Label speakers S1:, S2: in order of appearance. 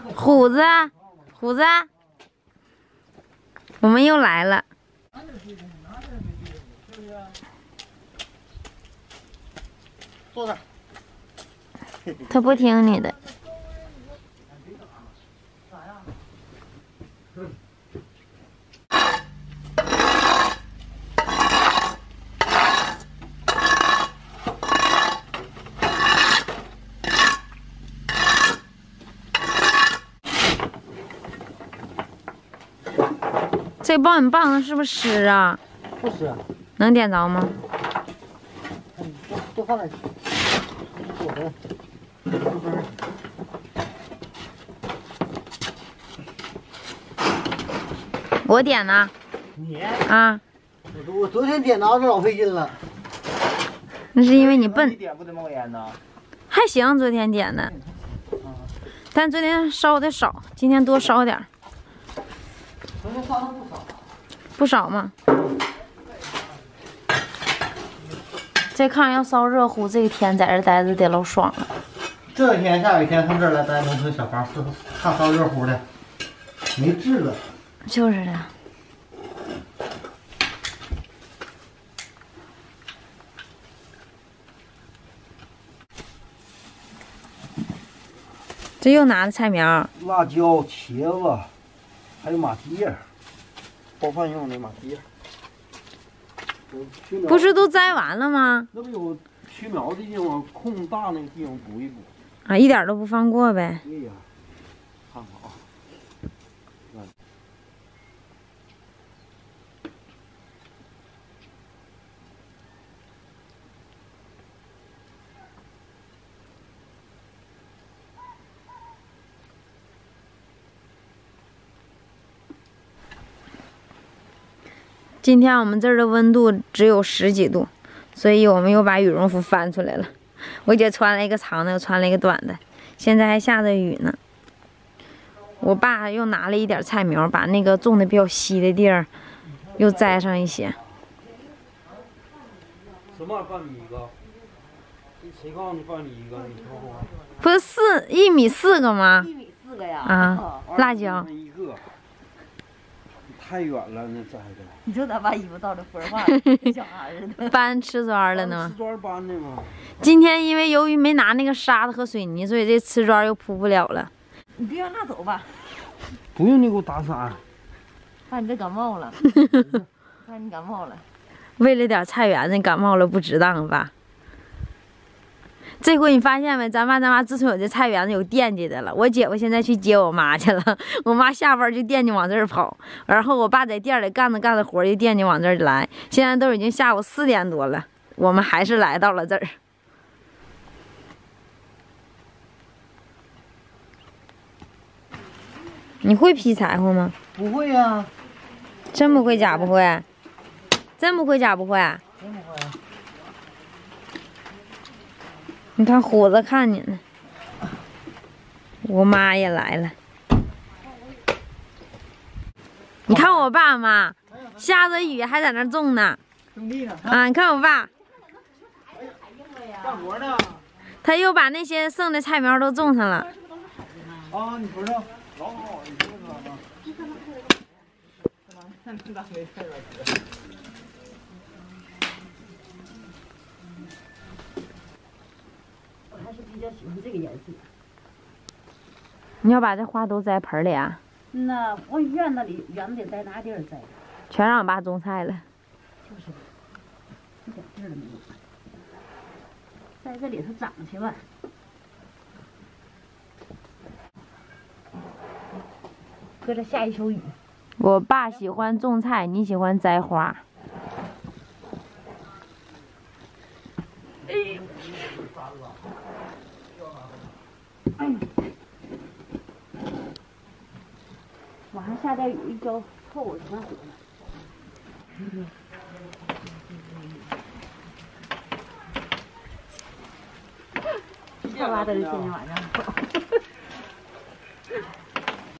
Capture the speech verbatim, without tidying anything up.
S1: 虎子，虎子，我们又来了。
S2: 坐那。
S1: 他不听你的。这爆米棒子是不是湿啊？
S2: 不湿。
S1: 能点着吗？
S2: 嗯，多多放点。我的。
S1: 我点呢。
S2: 你？
S1: 啊。
S2: 我我昨天点着是老费劲了。
S1: 那是因为你笨。
S3: 你点不得冒烟呢？
S1: 还行，昨天点的。但昨天烧的少，今天多烧点。
S2: 昨天烧的不少。
S1: 不少吗？这炕要烧热乎，这一天在这待着得老爽了。
S2: 这天下雨天，他们这儿来待农村小房，炕烧热乎的，没治了。
S1: 就是的。这又拿的菜苗，
S2: 辣椒、茄子，还有马蹄叶，包饭用的马蹄叶。
S1: 不是都摘完了吗？
S2: 那不有去苗的地方，空大那个地方补一补。
S1: 啊，一点都不放过呗。
S2: 对呀，看看啊。
S1: 今天我们这儿的温度只有十几度，所以我们又把羽绒服翻出来了。我姐穿了一个长的，又穿了一个短的，现在还下着雨呢。我爸又拿了一点菜苗，把那个种的比较稀的地儿又栽上一些。
S2: 什么半米一个？谁告诉你半米一个？你说说。
S1: 不是四一米四个吗？
S4: 一米四个呀！
S1: 啊，辣椒。
S2: 一个。太远了，那栽的。
S4: 你说咋把衣服照着风化小孩似的？
S1: 搬瓷砖了呢。
S2: 瓷砖搬的吗？
S1: 今天因为由于没拿那个沙子和水泥，所以这瓷砖又铺不了了。
S4: 你别让那走吧。
S2: 不用你给我打伞。
S4: 怕你这感冒了。怕你感冒了。
S1: 为了点菜园子感冒了不值当吧？这回你发现没？咱爸咱妈自从有这菜园子有惦记的了。我姐夫现在去接我妈去了，我妈下班就惦记往这儿跑，然后我爸在店里干着干着活就惦记往这儿来。现在都已经下午四点多了，我们还是来到了这儿。你会劈柴火吗？
S2: 不会呀、啊。
S1: 真不会假不会？真不会假不会？
S2: 真不会。
S1: 你看虎子看你呢，我妈也来了。你看我爸妈，下着雨还在那种呢。
S2: 种地呢。
S1: 啊，你看我爸。
S2: 干活呢。
S1: 他又把那些剩的菜苗都种上了。
S2: 啊，你瞅瞅，老好，你瞅瞅啊。
S4: 我还是比较喜欢这个颜色。
S1: 你要把这花都栽盆里啊？
S4: 那我院子里园子里栽哪地儿栽？
S1: 全让我爸种菜了。
S4: 就是，一点地儿都没有。在这里头长去吧。搁这下一宿雨。
S1: 我爸喜欢种菜，你喜欢栽花。
S4: 哎。哎。晚上下点雨，一浇透我全火了。嗯。太挖的是今天晚上。